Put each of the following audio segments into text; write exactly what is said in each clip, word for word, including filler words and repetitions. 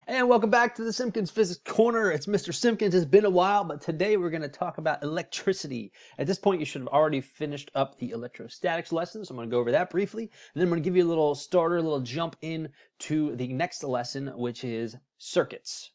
And welcome back to the Simkins Physics Corner. It's Mister Simkins. It's been a while, but today we're going to talk about electricity. At this point, you should have already finished up the electrostatics lesson, so I'm going to go over that briefly. And then I'm going to give you a little starter, a little jump in to the next lesson, which is circuits.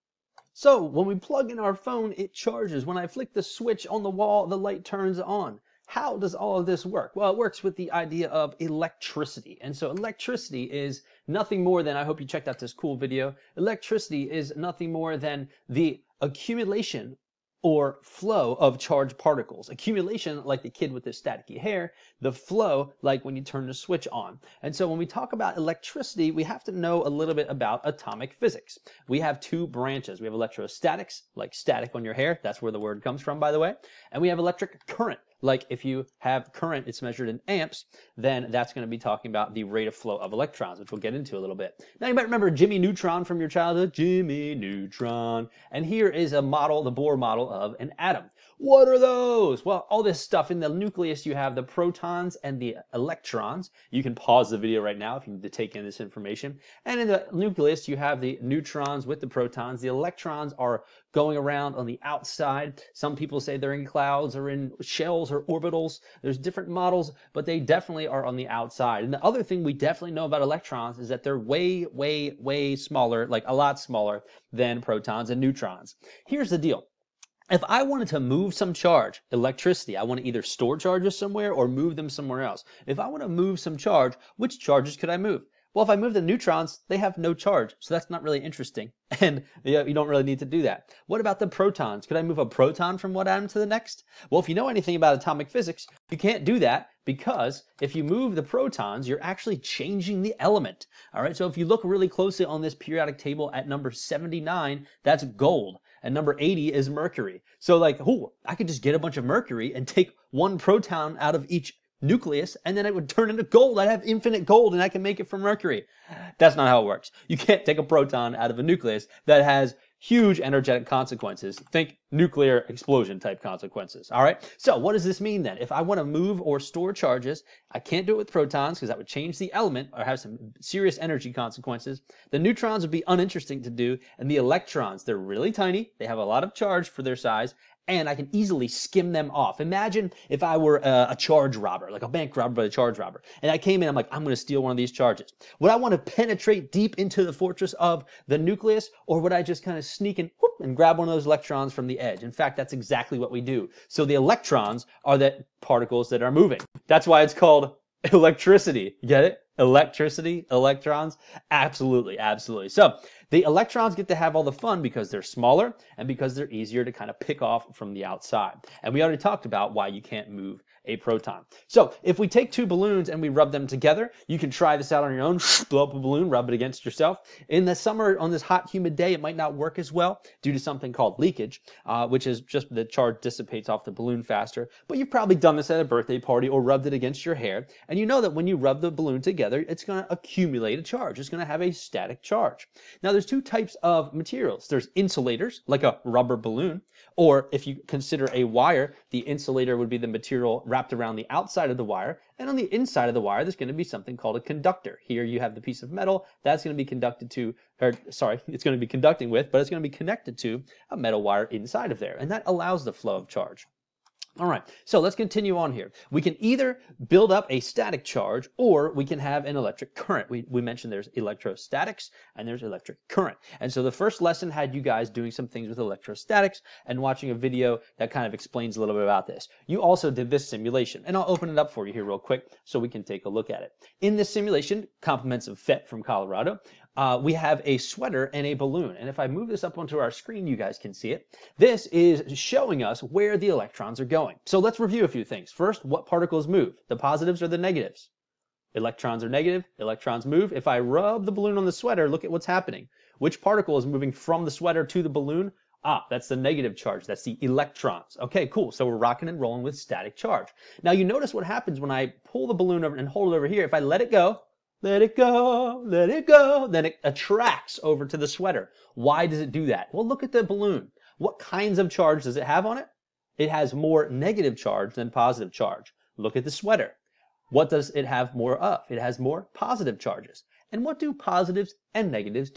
So when we plug in our phone, it charges. When I flick the switch on the wall, the light turns on. How does all of this work? Well, it works with the idea of electricity. And so electricity is nothing more than, I hope you checked out this cool video, electricity is nothing more than the accumulation or flow of charged particles. Accumulation, like the kid with the staticky hair, the flow, like when you turn the switch on. And so when we talk about electricity, we have to know a little bit about atomic physics. We have two branches. We have electrostatics, like static on your hair. That's where the word comes from, by the way. And we have electric current. Like if you have current, it's measured in amps, then that's going to be talking about the rate of flow of electrons, which we'll get into a little bit. Now you might remember Jimmy Neutron from your childhood, Jimmy Neutron. And here is a model, the Bohr model of an atom. What are those? Well, all this stuff in the nucleus, you have the protons and the electrons. You can pause the video right now if you need to take in this information. And in the nucleus, you have the neutrons with the protons. The electrons are going around on the outside. Some people say they're in clouds or in shells or orbitals. There's different models, but they definitely are on the outside. And the other thing we definitely know about electrons is that they're way, way, way smaller, like a lot smaller than protons and neutrons. Here's the deal. If I wanted to move some charge, electricity, I want to either store charges somewhere or move them somewhere else. If I want to move some charge, which charges could I move? Well, if I move the neutrons, they have no charge, so that's not really interesting, and you don't really need to do that. What about the protons? Could I move a proton from one atom to the next? Well, if you know anything about atomic physics, you can't do that because if you move the protons, you're actually changing the element. All right, so if you look really closely on this periodic table at number seventy-nine, that's gold, and number eighty is mercury. So like, oh, I could just get a bunch of mercury and take one proton out of each nucleus, and then it would turn into gold. I'd have infinite gold, and I can make it from mercury. That's not how it works. You can't take a proton out of a nucleus that has huge energetic consequences. Think nuclear explosion type consequences. All right. So what does this mean then? If I want to move or store charges, I can't do it with protons because that would change the element or have some serious energy consequences. The neutrons would be uninteresting to do, and the electrons, they're really tiny. They have a lot of charge for their size, and I can easily skim them off. Imagine if I were a, a charge robber, like a bank robber, but a charge robber. And I came in, I'm like, I'm going to steal one of these charges. Would I want to penetrate deep into the fortress of the nucleus, or would I just kind of sneak in whoop, and grab one of those electrons from the edge? In fact, that's exactly what we do. So the electrons are the particles that are moving. That's why it's called electricity. Get it? Electricity, electrons, absolutely, absolutely. So the electrons get to have all the fun because they're smaller and because they're easier to kind of pick off from the outside. And we already talked about why you can't move a proton. So if we take two balloons and we rub them together, you can try this out on your own, blow up a balloon, rub it against yourself. In the summer, on this hot, humid day, it might not work as well due to something called leakage, uh, which is just the charge dissipates off the balloon faster. But you've probably done this at a birthday party or rubbed it against your hair. And you know that when you rub the balloon together, it's going to accumulate a charge. It's going to have a static charge. Now, there's two types of materials. There's insulators, like a rubber balloon, or if you consider a wire, the insulator would be the material wrapped around the outside of the wire, and on the inside of the wire, there's going to be something called a conductor. Here you have the piece of metal that's going to be conducted to, or sorry, it's going to be conducting with, but it's going to be connected to a metal wire inside of there, and that allows the flow of charge. All right, so let's continue on here. We can either build up a static charge or we can have an electric current. We, we mentioned there's electrostatics and there's electric current. And so the first lesson had you guys doing some things with electrostatics and watching a video that kind of explains a little bit about this. You also did this simulation, and I'll open it up for you here real quick so we can take a look at it. In this simulation, compliments of Fett from Colorado, Uh, we have a sweater and a balloon. And if I move this up onto our screen, you guys can see it. This is showing us where the electrons are going. So let's review a few things. First, what particles move? The positives or the negatives? Electrons are negative, electrons move. If I rub the balloon on the sweater, look at what's happening. Which particle is moving from the sweater to the balloon? Ah, that's the negative charge. That's the electrons. Okay, cool. So we're rocking and rolling with static charge. Now you notice what happens when I pull the balloon over and hold it over here. If I let it go, let it go, let it go, then it attracts over to the sweater. Why does it do that? Well, look at the balloon. What kinds of charge does it have on it? It has more negative charge than positive charge. Look at the sweater. What does it have more of? It has more positive charges. And what do positives and negatives do?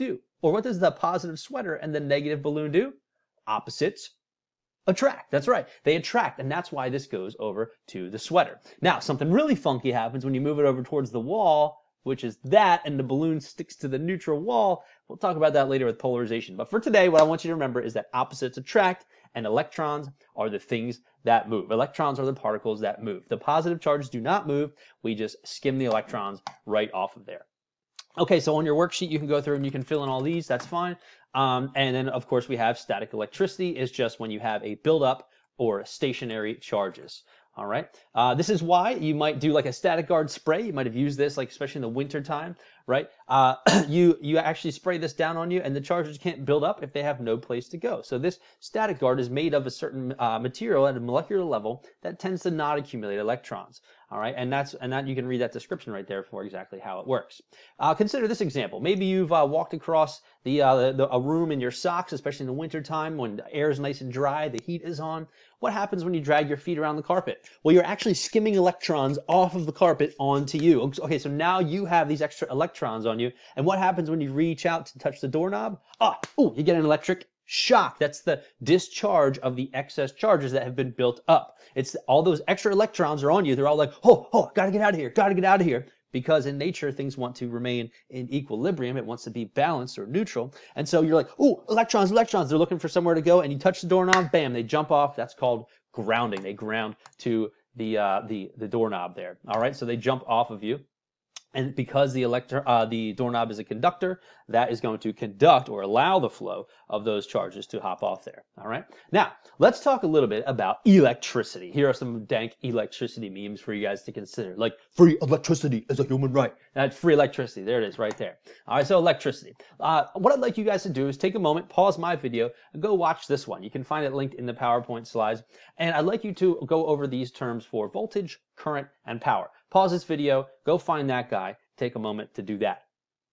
Or what does the positive sweater and the negative balloon do? Opposites attract. That's right. They attract, and that's why this goes over to the sweater. Now, something really funky happens when you move it over towards the wall, which is that, and the balloon sticks to the neutral wall. We'll talk about that later with polarization. But for today, what I want you to remember is that opposites attract, and electrons are the things that move. Electrons are the particles that move. The positive charges do not move. We just skim the electrons right off of there. Okay, so on your worksheet, you can go through and you can fill in all these. That's fine. Um, and then, of course, we have static electricity is just when you have a buildup or stationary charges. All right. Uh, this is why you might do like a static guard spray. You might have used this, like especially in the winter time, right? Uh, you you actually spray this down on you, and the charges can't build up if they have no place to go. So this static guard is made of a certain uh, material at a molecular level that tends to not accumulate electrons. All right, and that's and that you can read that description right there for exactly how it works. Uh, consider this example. Maybe you've uh, walked across the, uh, the, the a room in your socks, especially in the winter time when the air is nice and dry, the heat is on. What happens when you drag your feet around the carpet? Well, you're actually skimming electrons off of the carpet onto you. Okay, so now you have these extra electrons on you, and what happens when you reach out to touch the doorknob? Ah, oh, you get an electric shock. That's the discharge of the excess charges that have been built up. It's all those extra electrons are on you. They're all like, oh, oh, gotta get out of here, gotta get out of here. Because in nature, things want to remain in equilibrium. It wants to be balanced or neutral. And so you're like, oh, electrons, electrons. They're looking for somewhere to go. And you touch the doorknob, bam, they jump off. That's called grounding. They ground to the, uh, the, the doorknob there. All right, so they jump off of you. And because the electro, uh, the doorknob is a conductor, that is going to conduct or allow the flow of those charges to hop off there. All right. Now, let's talk a little bit about electricity. Here are some dank electricity memes for you guys to consider, like free electricity is a human right. That's free electricity. There it is right there. All right. So electricity. Uh, what I'd like you guys to do is take a moment, pause my video, and go watch this one. You can find it linked in the PowerPoint slides. And I'd like you to go over these terms for voltage, current, and power. Pause this video, go find that guy, take a moment to do that.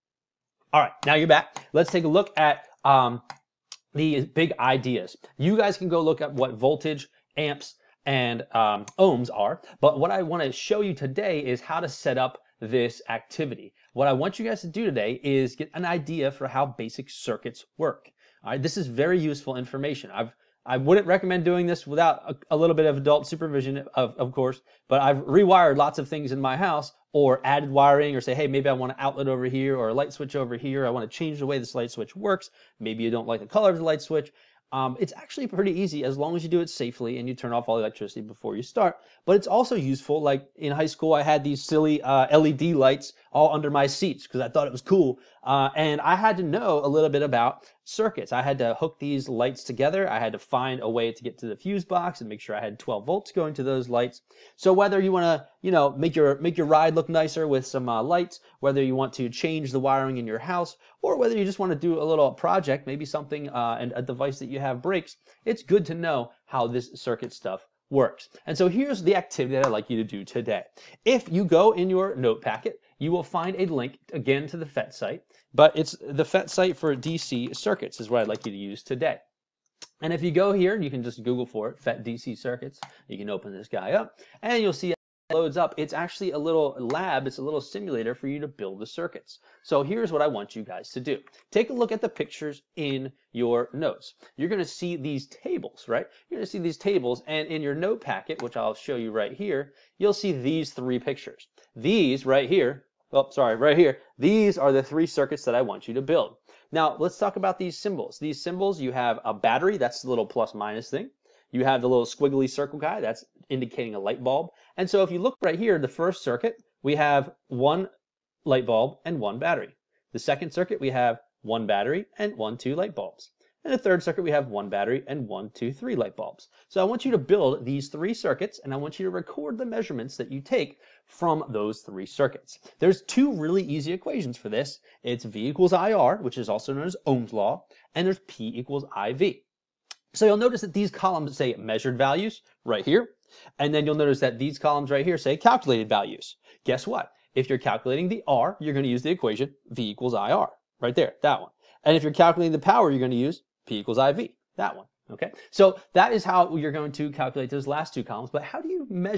All right, now you're back. Let's take a look at um, the big ideas. You guys can go look at what voltage, amps, and um, ohms are, but what I want to show you today is how to set up this activity. What I want you guys to do today is get an idea for how basic circuits work. All right, this is very useful information. I've I wouldn't recommend doing this without a, a little bit of adult supervision, of, of course, but I've rewired lots of things in my house or added wiring or say, hey, maybe I want an outlet over here or a light switch over here. I want to change the way this light switch works. Maybe you don't like the color of the light switch. Um, it's actually pretty easy as long as you do it safely and you turn off all the electricity before you start. But it's also useful, like in high school, I had these silly uh, L E D lights all under my seats because I thought it was cool. Uh, and I had to know a little bit about circuits. I had to hook these lights together. I had to find a way to get to the fuse box and make sure I had twelve volts going to those lights. So whether you want to, you know, make your make your ride look nicer with some uh, lights, whether you want to change the wiring in your house, or whether you just want to do a little project, maybe something uh, and a device that you have breaks, it's good to know how this circuit stuff works. And so here's the activity that I'd like you to do today. If you go in your note packet, you will find a link again to the F E T site, but it's the F E T site for D C circuits is what I'd like you to use today. And if you go here, you can just Google for it, F E T D C circuits. You can open this guy up and you'll see it loads up. It's actually a little lab. It's a little simulator for you to build the circuits. So here's what I want you guys to do. Take a look at the pictures in your notes. You're going to see these tables, right? You're going to see these tables, and in your note packet, which I'll show you right here, you'll see these three pictures. These right here, oh, sorry, right here, these are the three circuits that I want you to build. Now, let's talk about these symbols. These symbols, you have a battery, that's the little plus minus thing. You have the little squiggly circle guy, that's indicating a light bulb. And so if you look right here, the first circuit, we have one light bulb and one battery. The second circuit, we have one battery and one, two light bulbs. And the third circuit, we have one battery and one, two, three light bulbs. So I want you to build these three circuits, and I want you to record the measurements that you take from those three circuits. There's two really easy equations for this. It's V equals I R, which is also known as Ohm's law, and there's P equals I V. So you'll notice that these columns say measured values right here, and then you'll notice that these columns right here say calculated values. Guess what? If you're calculating the R, you're going to use the equation V equals I R, right there, that one. And if you're calculating the power, you're going to use P equals I V, that one. Okay, so that is how you're going to calculate those last two columns. But how do you measure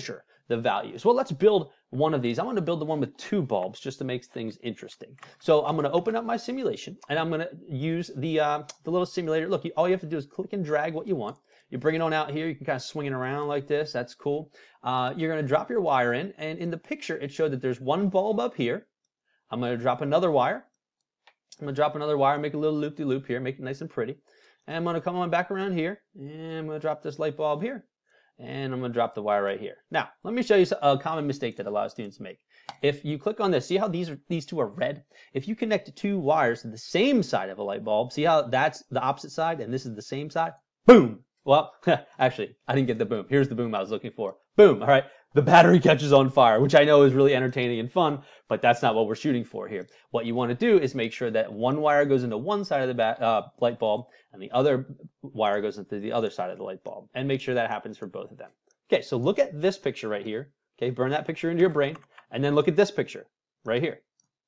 the values. Well, let's build one of these. I want to build the one with two bulbs just to make things interesting. So I'm going to open up my simulation, and I'm going to use the, uh, the little simulator. Look, you, all you have to do is click and drag what you want. You bring it on out here. You can kind of swing it around like this. That's cool. Uh, you're going to drop your wire in, and in the picture, it showed that there's one bulb up here. I'm going to drop another wire. I'm going to drop another wire, make a little loop-de-loop here, make it nice and pretty. And I'm going to come on back around here, and I'm going to drop this light bulb here, and I'm going to drop the wire right here. Now, let me show you a common mistake that a lot of students make. If you click on this, see how these are, these two are red? If you connect two wires to the same side of a light bulb, see how that's the opposite side, and this is the same side? Boom! Well, actually, I didn't get the boom. Here's the boom I was looking for. Boom! All right. The battery catches on fire, which I know is really entertaining and fun, but that's not what we're shooting for here. What you want to do is make sure that one wire goes into one side of the bat, uh, light bulb and the other wire goes into the other side of the light bulb, and make sure that happens for both of them. Okay, so look at this picture right here. Okay, burn that picture into your brain, and then look at this picture right here.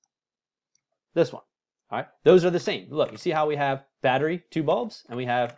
This one. All right, those are the same. Look, you see how we have battery, two bulbs, and we have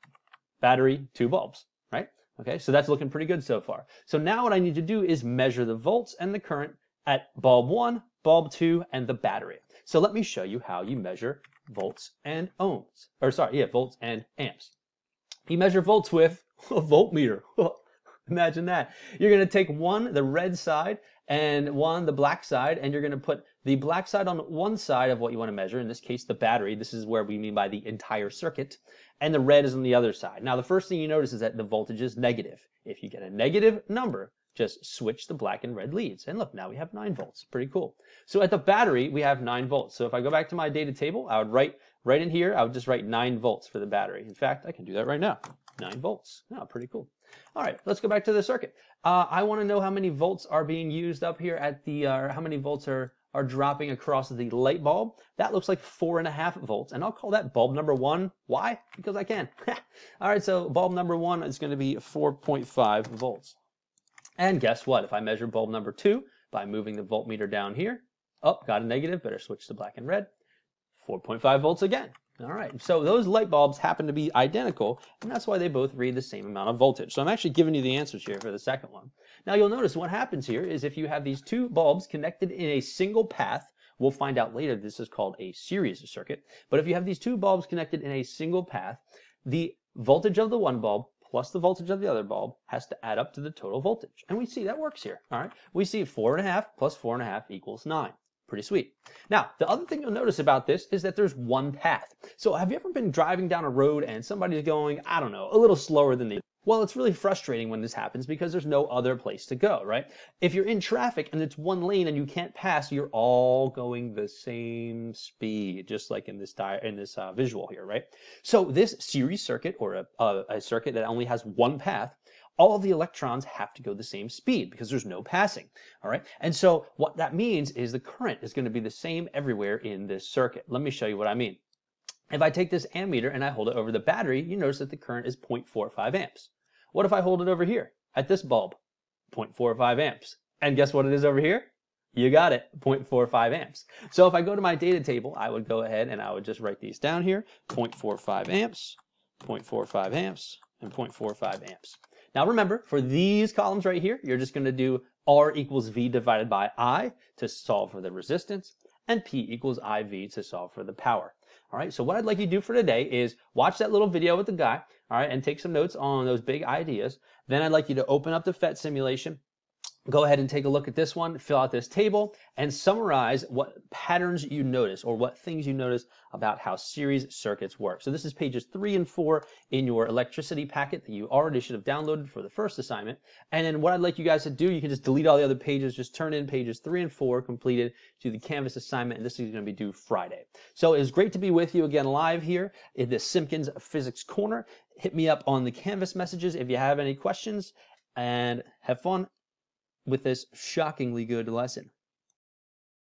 battery, two bulbs, right? Okay, so that's looking pretty good so far. So now what I need to do is measure the volts and the current at bulb one, bulb two, and the battery. So let me show you how you measure volts and ohms. Or sorry, yeah, volts and amps. You measure volts with a voltmeter. Imagine that. You're going to take one, the red side, and one, the black side, and you're going to put the black side on one side of what you want to measure, in this case the battery. This is where we mean by the entire circuit. And the red is on the other side. Now the first thing you notice is that the voltage is negative. If you get a negative number, just switch the black and red leads. And look, now we have nine volts. Pretty cool. So at the battery, we have nine volts. So if I go back to my data table, I would write right in here, I would just write nine volts for the battery. In fact, I can do that right now. nine volts. Oh, pretty cool. All right, let's go back to the circuit. Uh, I want to know how many volts are being used up here at the, uh, how many volts are are dropping across the light bulb. That looks like four and a half volts, and I'll call that bulb number one. Why? Because I can. All right, so bulb number one is going to be four point five volts. And guess what? If I measure bulb number two by moving the voltmeter down here, oh, got a negative, better switch to black and red, four point five volts again. All right, so those light bulbs happen to be identical, and that's why they both read the same amount of voltage. So I'm actually giving you the answers here for the second one. Now you'll notice what happens here is if you have these two bulbs connected in a single path, we'll find out later this is called a series circuit, but if you have these two bulbs connected in a single path, the voltage of the one bulb plus the voltage of the other bulb has to add up to the total voltage. And we see that works here, all right? We see four and a half plus four and a half equals nine. Pretty sweet. Now, the other thing you'll notice about this is that there's one path. So have you ever been driving down a road and somebody's going, I don't know, a little slower than the Well, it's really frustrating when this happens because there's no other place to go, right? If you're in traffic and it's one lane and you can't pass, you're all going the same speed, just like in this di in this uh, visual here, right? So this series circuit, or a, a, a circuit that only has one path, all of the electrons have to go the same speed because there's no passing, all right? And so what that means is the current is going to be the same everywhere in this circuit. Let me show you what I mean. If I take this ammeter and I hold it over the battery, you notice that the current is zero point four five amps. What if I hold it over here at this bulb? zero point four five amps. And guess what it is over here? You got it, zero point four five amps. So if I go to my data table, I would go ahead and I would just write these down here, zero point four five amps, zero point four five amps, and zero point four five amps. Now remember, for these columns right here, you're just going to do R equals V divided by I to solve for the resistance, and P equals I V to solve for the power. All right, so what I'd like you to do for today is watch that little video with the guy, all right, and take some notes on those big ideas. Then I'd like you to open up the F E T simulation, go ahead and take a look at this one, fill out this table, and summarize what patterns you notice or what things you notice about how series circuits work. So this is pages three and four in your electricity packet that you already should have downloaded for the first assignment. And then what I'd like you guys to do, you can just delete all the other pages, just turn in pages three and four completed to the Canvas assignment, and this is going to be due Friday. So it's great to be with you again live here in the Simkins Physics Corner. Hit me up on the Canvas messages if you have any questions, and have fun with this shockingly good lesson.